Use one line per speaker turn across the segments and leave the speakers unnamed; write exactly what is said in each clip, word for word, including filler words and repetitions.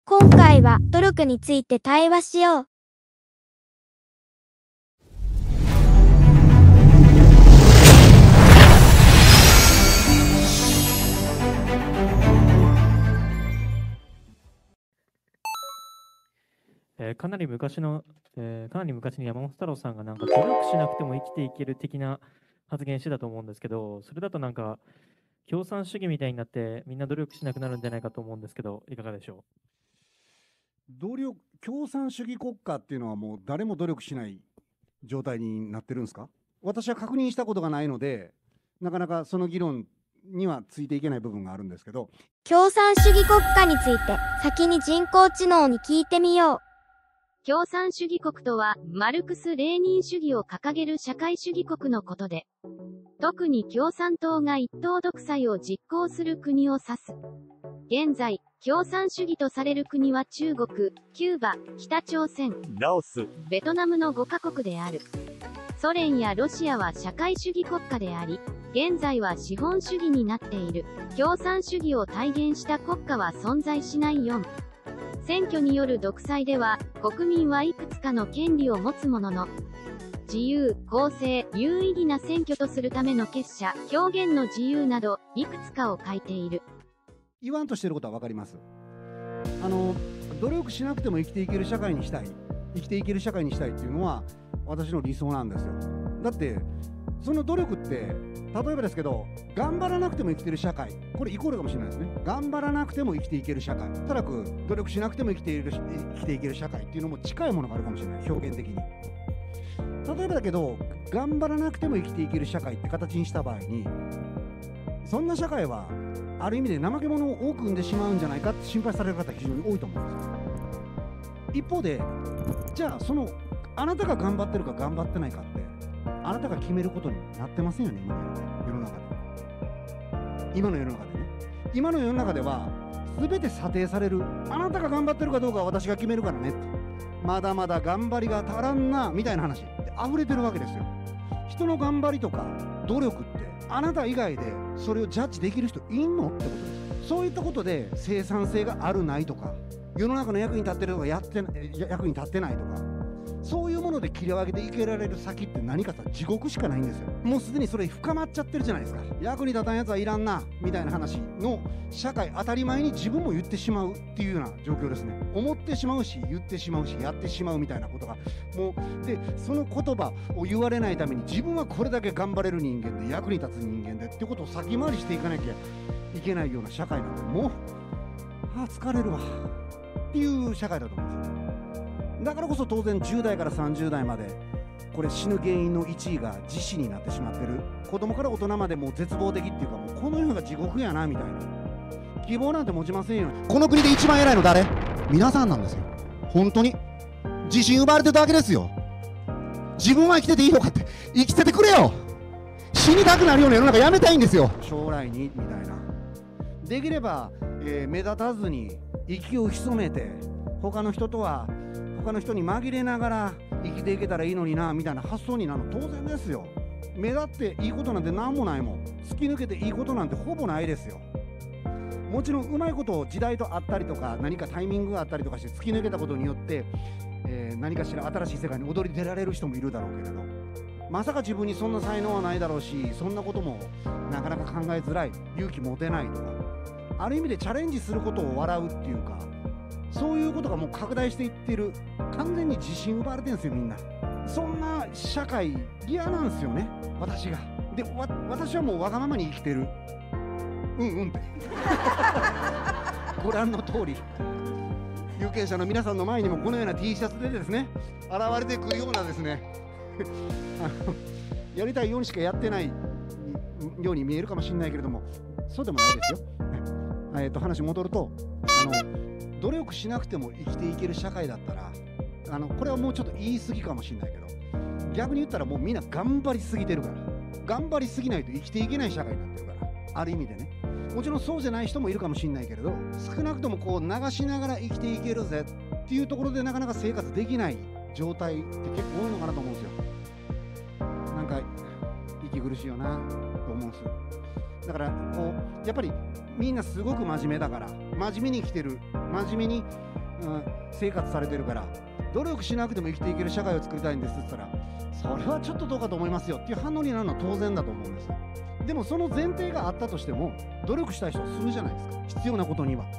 今回は努力について対話しよう。
えーかなり昔の、えーかなり昔に山本太郎さんがなんか努力しなくても生きていける的な発言してたと思うんですけど、それだとなんか共産主義みたいになってみんな努力しなくなるんじゃないかと思うんですけど、いかがでしょ
努力共産主義国家っていうのはもう誰も努力しない状態になってるんですか？私は確認したことがないので、なかなかその議論にはついていけない部分があるんですけど、
共産主義国家について先に人工知能に聞いてみよう。
共産主義国とは、マルクス・レーニン主義を掲げる社会主義国のことで、特に共産党が一党独裁を実行する国を指す。現在、共産主義とされる国は中国、キューバ、北朝鮮、
ラオス、
ベトナムのごカ国である。ソ連やロシアは社会主義国家であり、現在は資本主義になっている。共産主義を体現した国家は存在しないよん。選挙による独裁では、国民はいくつかの権利を持つものの、自由、公正、有意義な選挙とするための結社、表現の自由など、いくつかを書いている。
言わんとしてることは分かります。あの努力しなくても生きていける社会にしたい、生きていける社会にしたいっていうのは私の理想なんですよ。だってその努力って例えばですけど、頑張らなくても生きてる社会、これイコールかもしれないですね。頑張らなくても生きていける社会、おそらく努力しなくても生きている生きていける社会っていうのも近いものがあるかもしれない、表現的に。例えばだけど、頑張らなくても生きていける社会って形にした場合に、そんな社会はある意味で怠け者を多く生んでしまうんじゃないかって心配される方非常に多いと思うんですよ。一方で、じゃあそのあなたが頑張ってるか頑張ってないかってあなたが決めることになってませんよね、今の世の中で。今の世の中でね。今の世の中では全て査定される。あなたが頑張ってるかどうかは私が決めるからねって。まだまだ頑張りが足らんなみたいな話で溢れてるわけですよ。人の頑張りとか努力ってあなた以外でそれをジャッジできる人いんのってことです。そういったことで生産性があるないとか、世の中の役に立ってるとかやって役に立ってないとか、そういうもので切り分けていけられる先って何かさ、地獄しかないんですよ。もうすでにそれ深まっちゃってるじゃないですか。役に立たんやつはいらんなみたいな話の社会、当たり前に自分も言ってしまうっていうような状況ですね。思ってしまうし、言ってしまうし、やってしまうみたいなことがもうで、その言葉を言われないために自分はこれだけ頑張れる人間で、役に立つ人間でってことを先回りしていかなきゃいけないような社会なんで、もうああ疲れるわっていう社会だと思うんですよ。だからこそ当然じゅう代からさんじゅう代までこれ死ぬ原因のいちいが自死になってしまってる。子供から大人までもう絶望的っていうか、もうこの世が地獄やなみたいな希望なんて持ちませんよ。この国で一番偉いの誰？皆さんなんですよ。本当に自信奪われてるだけですよ。自分は生きてていいのかって、生きててくれよ。死にたくなるような世の中やめたいんですよ。将来にみたいな、できれば、えー、目立たずに息を潜めて他の人とは他の人に紛れながら生きていけたらいいのになみたいな発想になるの当然ですよ。目立っていいことなんて何もないもん。突き抜けていいことなんてほぼないですよ。もちろんうまいこと時代とあったりとか、何かタイミングがあったりとかして突き抜けたことによって、えー、何かしら新しい世界に躍り出られる人もいるだろうけれど、まさか自分にそんな才能はないだろうし、そんなこともなかなか考えづらい、勇気持てないとか、ある意味でチャレンジすることを笑うっていうか、そういうことがもう拡大していってる。完全に自信奪われてるんですよ、みんな。そんな社会嫌なんですよね、私が。で、わ私はもうわがままに生きてる。うんうんってご覧の通り、有権者の皆さんの前にもこのような T シャツでですね現れてくるようなですねあのやりたいようにしかやってないように見えるかもしれないけれども、そうでもないですよ。えーと話戻ると、あの努力しなくても生きていける社会だったら、あのこれはもうちょっと言い過ぎかもしれないけど、逆に言ったらもうみんな頑張りすぎてるから、頑張りすぎないと生きていけない社会になってるから、ある意味でね。もちろんそうじゃない人もいるかもしれないけれど、少なくともこう流しながら生きていけるぜっていうところでなかなか生活できない状態って結構多いのかなと思うんですよ。なんか息苦しいよなと思うんです。だからこうやっぱりみんなすごく真面目だから、真面目に生きてる、真面目にん、生活されてるから、努力しなくても生きていける社会を作りたいんですって言ったら、それはちょっとどうかと思いますよっていう反応になるのは当然だと思うんです。でもその前提があったとしても、努力したい人はするじゃないですか、必要なことには。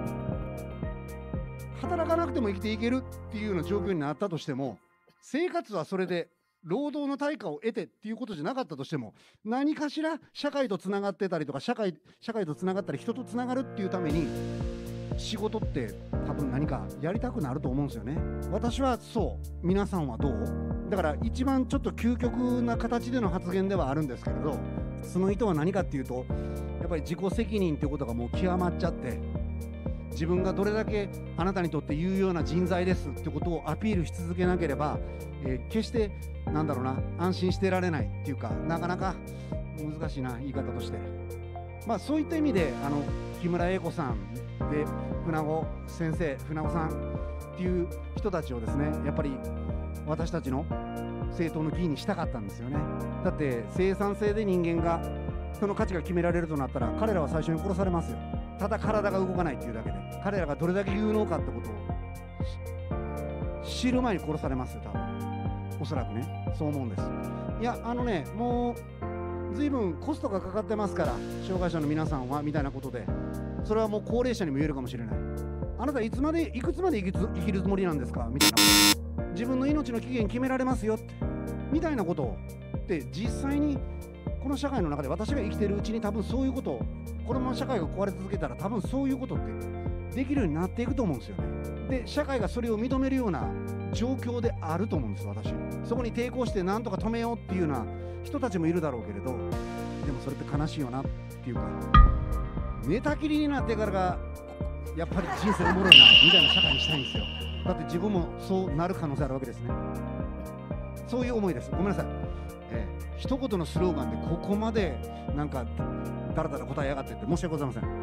働かなくても生きていけるっていうような状況になったとしても、生活はそれで労働の対価を得てっていうことじゃなかったとしても、何かしら社会とつながってたりとか、社会社会とつながったり人とつながるっていうために仕事って多分何かやりたくなると思うんですよね。私はそう。皆さんはどう？だから一番ちょっと究極な形での発言ではあるんですけれど、その意図は何かっていうと、やっぱり自己責任っていうことがもう極まっちゃって、自分がどれだけあなたにとって有用な人材ですってことをアピールし続けなければ、えー、決してなんだろうな、安心してられないっていうか、なかなか難しいな言い方として、まあそういった意味であの木村英子さんで船子先生、船子さんっていう人たちをですね、やっぱり私たちの政党の議員にしたかったんですよね。だって生産性で人間がその価値が決められるとなったら、彼らは最初に殺されますよ。ただ体が動かないっていうだけで、彼らがどれだけ有能かってことを知る前に殺されますよ、多分。おそらくね、そう思うんです。いや、あのね、もう随分コストがかかってますから、障害者の皆さんはみたいなことで、それはもう高齢者にも言えるかもしれない。あなたいつまでいくつまで生きつ生きるつもりなんですかみたいなこと。自分の命の期限決められますよってみたいなことをって実際にこの社会の中で私が生きてるうちに多分そういうことを、このまま社会が壊れ続けたら多分そういうことってできるようになっていくと思うんですよね。で、社会がそれを認めるような状況であると思うんです、私。そこに抵抗して何とか止めようっていうような人たちもいるだろうけれど、でもそれって悲しいよなっていうか、寝たきりになってからがやっぱり人生おもろいなみたいな社会にしたいんですよ。だって自分もそうなる可能性あるわけですね。そういう思いです。ごめんなさい。えー、一言のスローガンでここまでなんかだらだら答えやがってって申し訳ございません。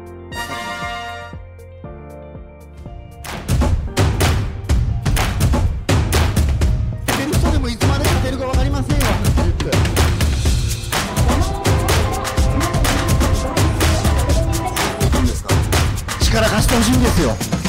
勝てる人でもいつまで勝てるか分かりませんよ。力貸してほしいんですよ。